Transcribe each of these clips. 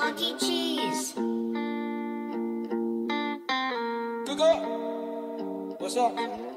Funky cheese. What's up?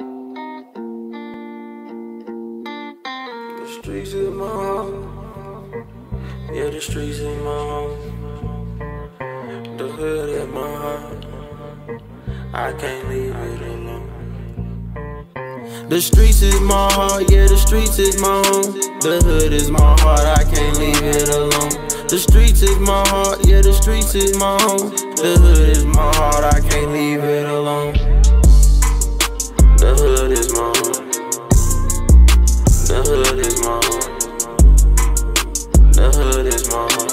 The streets is my home. Yeah, the streets is my home. The hood is my heart. I can't leave it alone. The streets is my heart, yeah, the streets is my home. The hood is my heart, I can't leave it alone. The streets is my heart, yeah, the streets is my home. The hood is my heart, I can't leave it alone. The hood is my home. The hood is my home. The hood is my home.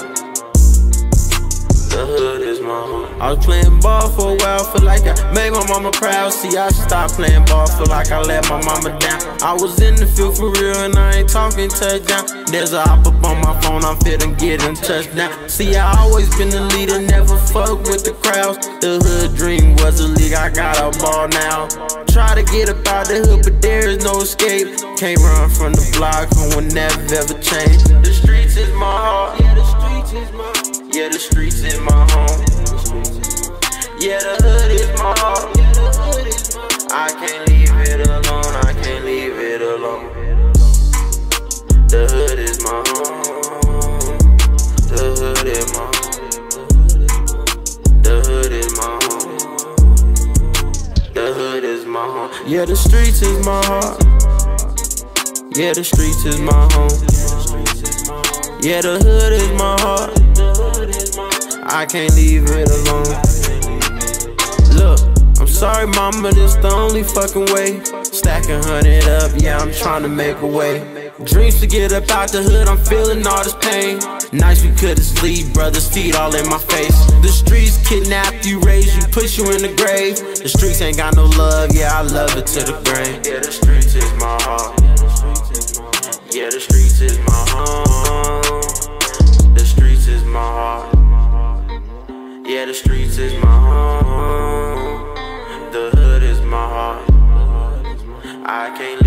The hood is my home. I was playing ball for a while, feel like I made my mama proud. See, I should stop playing ball, feel like I let my mama down. I was in the field for real and I ain't talking touchdown. There's a hop up on my phone, I'm feeling getting touchdown. See, I always been the leader, never fuck with the crowds. The hood dream was a league, I got a ball now. Try to get up out the hood, but there is no escape. Can't run from the block, home will never ever change. The streets is my heart, yeah, the streets is my home. Yeah, the streets is my home. Yeah, the hood is my heart. I can't leave it alone, I can't leave it alone. The hood is my home. The hood is my home. The hood is my home. The hood is my home. Yeah, the streets is my heart. Yeah, the streets is my home. Yeah, the hood is my heart. I can't leave it alone. Look, I'm sorry mama, this the only fucking way. Stack 100 up, yeah, I'm trying to make a way. Dreams to get up out the hood, I'm feeling all this pain. Nights we couldn't sleep, brothers' feet all in my face. The streets kidnap you, raise you, push you in the grave. The streets ain't got no love, yeah, I love it to the brain. Yeah, the streets is my heart. Yeah, the streets is my home. The streets is my heart. Yeah, the streets is my home. The hood is my heart. I can't